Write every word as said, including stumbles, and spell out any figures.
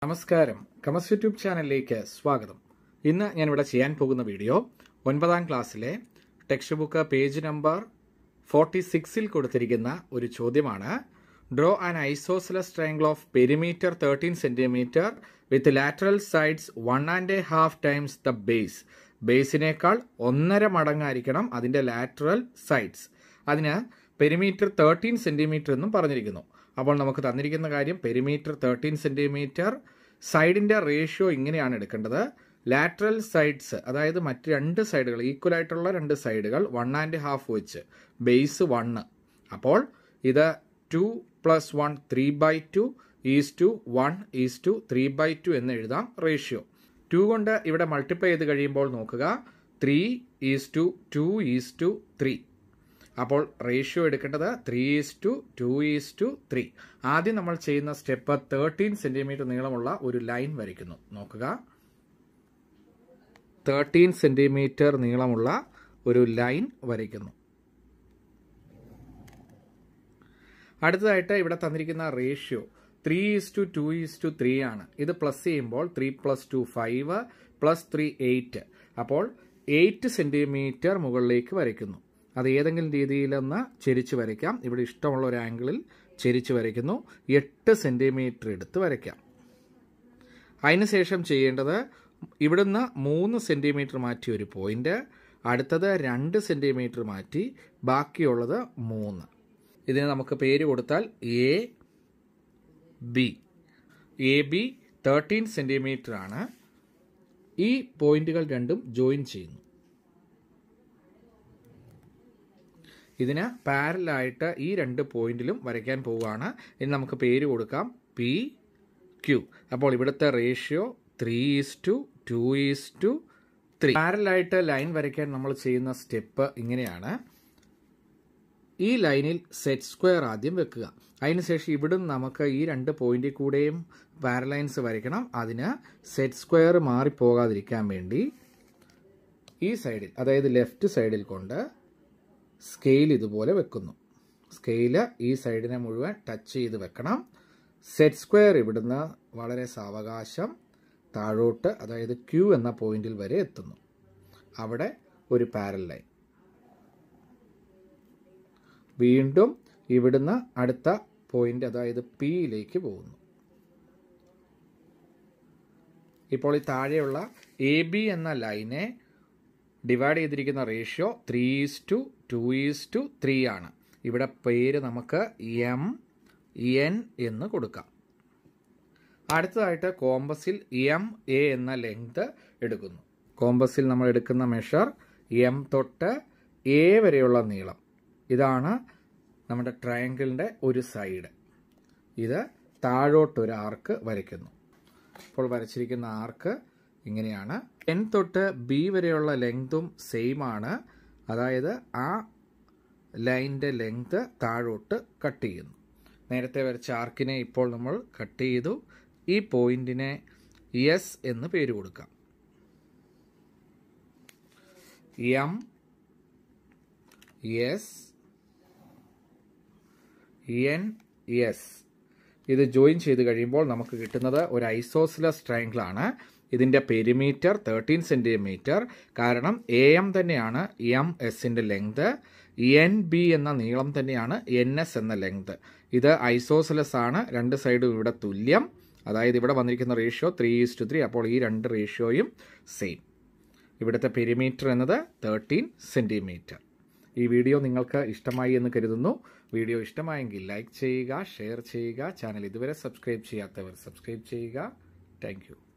നമസ്കാരം, കമസ് യൂട്യൂബ് ചാനലിലേക്ക് സ്വാഗതം. ഇന്ന് ഞാൻ ഇവിടെ ചെയ്യാൻ പോകുന്ന വീഡിയോ ഒൻപതാം ക്ലാസ്സിലെ text book page number forty സിക്സിൽ കൊടുത്തിരിക്കുന്ന ഒരു ചോദ്യമാണ്. Draw an isosceles triangle of perimeter thirteen centimetre with lateral sides one and a half times the base. ബേസിനേക്കാൾ ഒന്നര മടങ്ങായിരിക്കണം അതിൻ്റെ ലാറ്ററൽ സൈഡ്സ്. അതിന് പെരിമീറ്റർ തേർട്ടീൻ സെന്റിമീറ്റർ എന്നും പറഞ്ഞിരിക്കുന്നു. അപ്പോൾ നമുക്ക് തന്നിരിക്കുന്ന കാര്യം പെരിമീറ്റർ തേർട്ടീൻ സെന്റിമീറ്റർ, സൈഡിൻ്റെ റേഷ്യോ ഇങ്ങനെയാണ് എടുക്കേണ്ടത്. ലാറ്ററൽ സൈഡ്സ്, അതായത് മറ്റ് രണ്ട് സൈഡുകൾ, ഈക്വൽ ആയിട്ടുള്ള രണ്ട് സൈഡുകൾ വൺ ആൻഡ് ഹാഫ് വെച്ച്, ബേസ് വണ്ണ്. അപ്പോൾ ഇത് two plus one three by two is to one is to three by two എന്ന് എഴുതാം റേഷ്യോ. ടു കൊണ്ട് ഇവിടെ മൾട്ടിപ്ലൈ ചെയ്ത് കഴിയുമ്പോൾ നോക്കുക, three is to two is to three. Three ratio എടുക്കേണ്ടത് three is to two is to to. Three നമ്മൾ ചെയ്യുന്ന സ്റ്റെപ്പ് തേർട്ടീൻ സെന്റിമീറ്റർ നീളമുള്ള ഒരു ലൈൻ വരയ്ക്കുന്നു. നോക്കുക, തേർട്ടീൻ സെന്റിമീറ്റർ നീളമുള്ള ഒരു ലൈൻ വരയ്ക്കുന്നു. അടുത്തതായിട്ട് ഇവിടെ തന്നിരിക്കുന്ന ratio three is to two is to to ആണ്. ഇത് പ്ലസ് ചെയ്യുമ്പോൾ three plus two five plus three eight. അപ്പോൾ എയ്റ്റ് സെന്റിമീറ്റർ മുകളിലേക്ക് വരയ്ക്കുന്നു. അത് ഏതെങ്കിലും രീതിയിലൊന്ന് ചെരിച്ച് വരയ്ക്കാം. ഇവിടെ ഇഷ്ടമുള്ള ഒരു ആംഗിളിൽ ചെരിച്ച് വരയ്ക്കുന്നു. എട്ട് സെന്റിമീറ്റർ എടുത്ത് വരയ്ക്കാം. അതിനുശേഷം ചെയ്യേണ്ടത് ഇവിടുന്ന് മൂന്ന് സെന്റിമീറ്റർ മാറ്റി ഒരു പോയിന്റ്, അടുത്തത് രണ്ട് സെന്റിമീറ്റർ മാറ്റി, ബാക്കിയുള്ളത് മൂന്ന്. ഇതിന് നമുക്ക് പേര് കൊടുത്താൽ A B. A B thirteen centimetre ആണ്. ഈ പോയിന്റുകൾ രണ്ടും ജോയിൻ ചെയ്യുന്നു. ഇതിന് പാരലായിട്ട് ഈ രണ്ട് പോയിന്റിലും വരയ്ക്കാൻ പോവുകയാണ്. ഇനി നമുക്ക് പേര് കൊടുക്കാം പി ക്യു. അപ്പോൾ ഇവിടുത്തെ ratio three is to two is to to. പാരലായിട്ട് ലൈൻ വരയ്ക്കാൻ നമ്മൾ ചെയ്യുന്ന സ്റ്റെപ്പ് ഇങ്ങനെയാണ്. ഈ ലൈനിൽ സെറ്റ് സ്ക്വയർ ആദ്യം വെക്കുക. അതിനുശേഷം ഇവിടുന്ന് നമുക്ക് ഈ രണ്ട് പോയിന്റിൽ കൂടെയും പാരലൈൻസ് വരയ്ക്കണം. അതിന് സെറ്റ് സ്ക്വയർ മാറിപ്പോകാതിരിക്കാൻ വേണ്ടി ഈ സൈഡിൽ, അതായത് ലെഫ്റ്റ് സൈഡിൽ കൊണ്ട് സ്കെയിൽ ഇതുപോലെ വെക്കുന്നു. സ്കെയില് ഈ സൈഡിനെ മുഴുവൻ ടച്ച് ചെയ്ത് വെക്കണം. സെറ്റ് സ്ക്വയർ ഇവിടുന്ന് വളരെ സാവകാശം താഴോട്ട്, അതായത് ക്യൂ എന്ന പോയിന്റിൽ വരെ എത്തുന്നു. അവിടെ ഒരു പാരൽ ലൈൻ. വീണ്ടും ഇവിടുന്ന് അടുത്ത പോയിന്റ്, അതായത് പിയിലേക്ക് പോകുന്നു. ഇപ്പോൾ ഈ താഴെയുള്ള എ ബി എന്ന ലൈനെ ഡിവൈഡ് ചെയ്തിരിക്കുന്ന ratio three is to two is to to ആണ്. ഇവിടെ പേര് നമുക്ക് എം എൻ എന്ന് കൊടുക്കാം. അടുത്തതായിട്ട് കോമ്പസിൽ എം എ എന്ന ലെങ്ത് എടുക്കുന്നു. കോമ്പസിൽ നമ്മൾ എടുക്കുന്ന മെഷർ എം തൊട്ട് എ വരെയുള്ള നീളം. ഇതാണ് നമ്മുടെ ട്രയാങ്കിളിൻ്റെ ഒരു സൈഡ്. ഇത് താഴോട്ടൊരു ആർക്ക് വരയ്ക്കുന്നു. ഇപ്പോൾ വരച്ചിരിക്കുന്ന ആർക്ക് ഇങ്ങനെയാണ്. എൻ തൊട്ട് ബി വരെയുള്ള ലെങ്തും സെയിം ആണ്. അതായത് ആ ലൈനിൻ്റെ ലെങ്ത് താഴോട്ട് കട്ട് ചെയ്യുന്നു. നേരത്തെ വരച്ച ആർക്കിനെ ഇപ്പോൾ നമ്മൾ കട്ട് ചെയ്തു. ഈ പോയിന്റിനെ എസ് എന്ന് പേര് കൊടുക്കാം. M S N S. ഇത് ജോയിൻ ചെയ്ത് കഴിയുമ്പോൾ നമുക്ക് കിട്ടുന്നത് ഒരു ഐസോസെലസ് ട്രയാങ്കിൾ ആണ്. ഇതിൻ്റെ പെരിമീറ്റർ തേർട്ടീൻ സെന്റിമീറ്റർ. കാരണം എ എം തന്നെയാണ് എം എസിൻ്റെ ലെങ്ത്, എൻ ബി എന്ന നീളം തന്നെയാണ് എൻ എസ് എന്ന ലെങ്ത്. ഇത് ഐസോസെലസ് ആണ്. രണ്ട് സൈഡും ഇവിടെ തുല്യം. അതായത് ഇവിടെ വന്നിരിക്കുന്ന ratio three is to three. Three ഈ രണ്ട് റേഷ്യോയും സെയിം. ഇവിടുത്തെ പെരിമീറ്റർ എന്നത് തേർട്ടീൻ സെന്റിമീറ്റർ. ഈ വീഡിയോ നിങ്ങൾക്ക് ഇഷ്ടമായി എന്ന് കരുതുന്നു. വീഡിയോ ഇഷ്ടമായെങ്കിൽ ലൈക്ക് ചെയ്യുക, ഷെയർ ചെയ്യുക. ചാനൽ ഇതുവരെ സബ്സ്ക്രൈബ് ചെയ്യാത്തവർ സബ്സ്ക്രൈബ് ചെയ്യുക. Thank U.